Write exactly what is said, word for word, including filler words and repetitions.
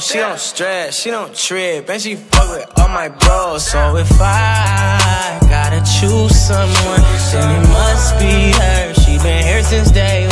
She don't stress, she don't trip, and she fuck with all my bros. So if I gotta choose someone, then it must be her. She been here since day